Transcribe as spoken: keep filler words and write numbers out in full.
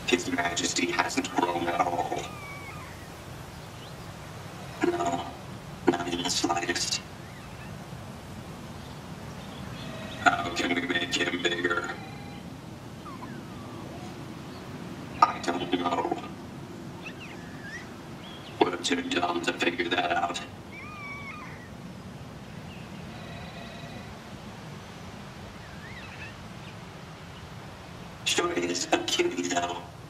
His Majesty hasn't grown at all. No, not in the slightest. How can we make him bigger? I don't know. We're too dumb to figure that out. Sure is a cutie, though.